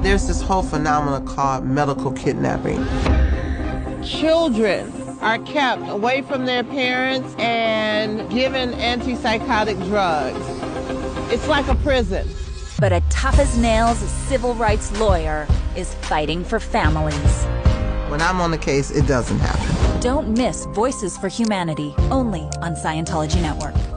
There's this whole phenomenon called medical kidnapping. Children are kept away from their parents and given antipsychotic drugs. It's like a prison. But a tough-as-nails civil rights lawyer is fighting for families. When I'm on the case, it doesn't happen. Don't miss Voices for Humanity, only on Scientology Network.